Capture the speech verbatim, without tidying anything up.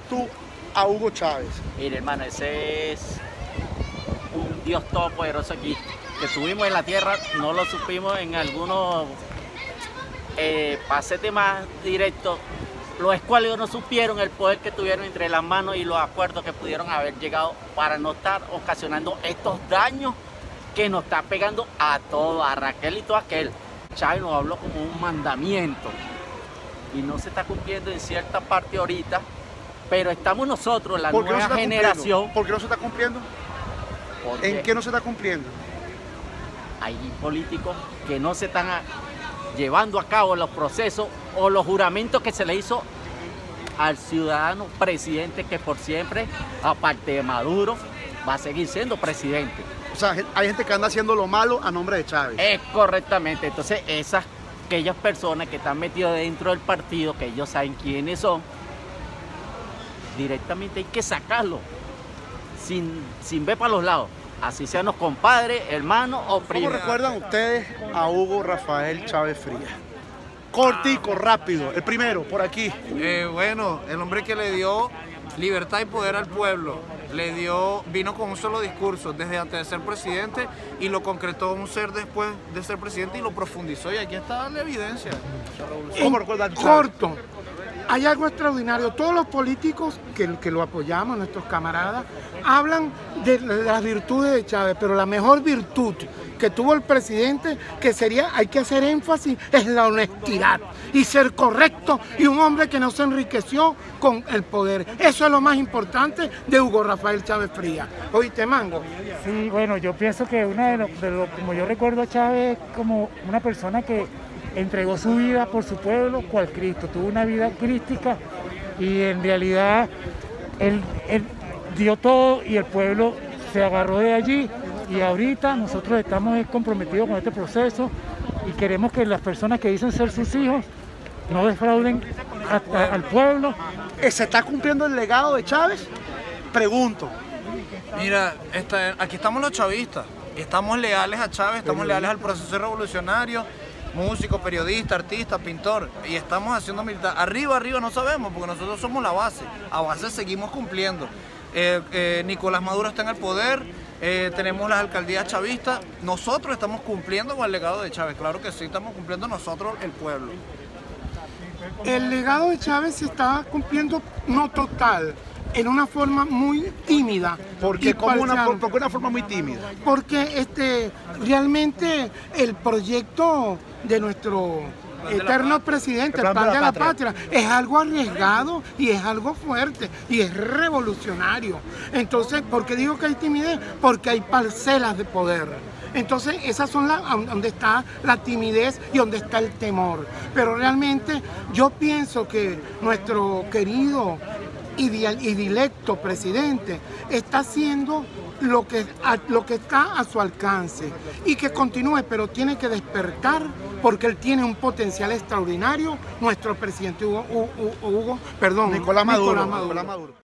tú a Hugo Chávez? Mire, hermano, ese es un Dios todopoderoso aquí. Que estuvimos en la tierra, no lo supimos en algunos eh, pasetes más directos. Los escuálidos no supieron el poder que tuvieron entre las manos y los acuerdos que pudieron haber llegado para no estar ocasionando estos daños que nos está pegando a todos, a Raquel y todo aquel. Chávez nos habló como un mandamiento y no se está cumpliendo en cierta parte ahorita, pero estamos nosotros, la nueva no generación. ¿Por qué no se está cumpliendo? ¿En qué no se está cumpliendo? Hay políticos que no se están a, llevando a cabo los procesos o los juramentos que se le hizo al ciudadano presidente que por siempre, aparte de Maduro, va a seguir siendo presidente. O sea, hay gente que anda haciendo lo malo a nombre de Chávez. Es correctamente. Entonces, esas, aquellas personas que están metidas dentro del partido, que ellos saben quiénes son, directamente hay que sacarlo, sin, sin ver para los lados. Así sean los compadres, hermanos o primos. ¿Cómo recuerdan ustedes a Hugo Rafael Chávez Frías? Cortico, rápido. El primero, por aquí. Eh, bueno, el hombre que le dio libertad y poder al pueblo. Le dio, vino con un solo discurso desde antes de ser presidente y lo concretó un ser después de ser presidente y lo profundizó. Y aquí está la evidencia. ¿Cómo recuerdan? Corto. Hay algo extraordinario. Todos los políticos que, que lo apoyamos, nuestros camaradas, hablan de las virtudes de Chávez, pero la mejor virtud que tuvo el presidente, que sería, hay que hacer énfasis, es la honestidad y ser correcto y un hombre que no se enriqueció con el poder. Eso es lo más importante de Hugo Rafael Chávez Frías. ¿Oíste, Mango? Sí, bueno, yo pienso que una de los, de lo, como yo recuerdo a Chávez como una persona que entregó su vida por su pueblo, cual Cristo, tuvo una vida crística y en realidad él, él dio todo y el pueblo se agarró de allí y ahorita nosotros estamos comprometidos con este proceso y queremos que las personas que dicen ser sus hijos no defrauden a, a, al pueblo. ¿Se está cumpliendo el legado de Chávez? Pregunto. Mira, esta, aquí estamos los chavistas, estamos leales a Chávez, estamos leales al proceso revolucionario, músico, periodista, artista, pintor, y estamos haciendo militar. Arriba, arriba no sabemos, porque nosotros somos la base, a base seguimos cumpliendo. Eh, eh, Nicolás Maduro está en el poder, eh, tenemos las alcaldías chavistas, nosotros estamos cumpliendo con el legado de Chávez, claro que sí, estamos cumpliendo nosotros, el pueblo. El legado de Chávez se está cumpliendo no total, en una forma muy tímida. ¿Por qué? ¿Cómo una, por, por una forma muy tímida? Porque este, realmente el proyecto de nuestro eterno presidente, el plan de la patria, es algo arriesgado y es algo fuerte y es revolucionario. Entonces, ¿por qué digo que hay timidez? Porque hay parcelas de poder. Entonces, esas son las donde está la timidez y donde está el temor. Pero realmente yo pienso que nuestro querido y dilecto presidente está haciendo lo que, a, lo que está a su alcance y que continúe, pero tiene que despertar porque él tiene un potencial extraordinario, nuestro presidente Hugo, Hugo, Hugo perdón, Nicolás Maduro. Nicolás Maduro. Nicolás Maduro.